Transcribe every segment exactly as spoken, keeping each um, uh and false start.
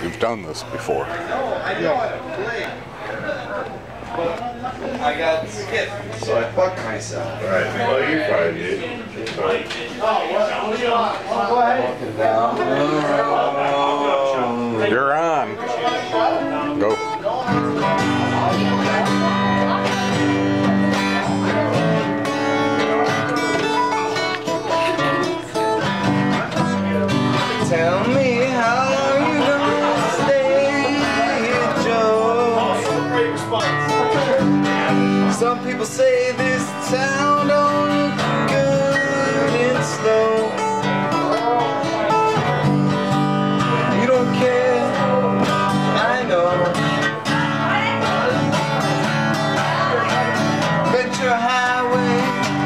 We've done this before. I got skipped, so I fucked myself. Right. Well, you're fine, dude. You're fine. You're on. Go. Tell me how long you gonna stay here, Joe. Some people say this town don't look good and slow. You don't care, I know. Venture highway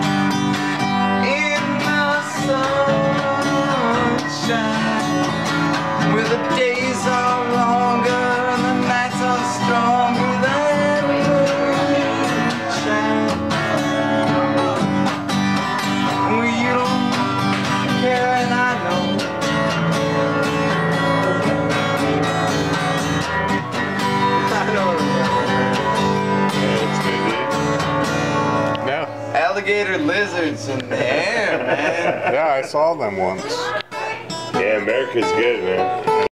in my sunshine, where the days are longer and the nights are stronger than moonshine. Well, you don't care and I know. I don't remember. Yeah. Alligator lizards in the air, man. Yeah, I saw them once. Yeah, America's good, man.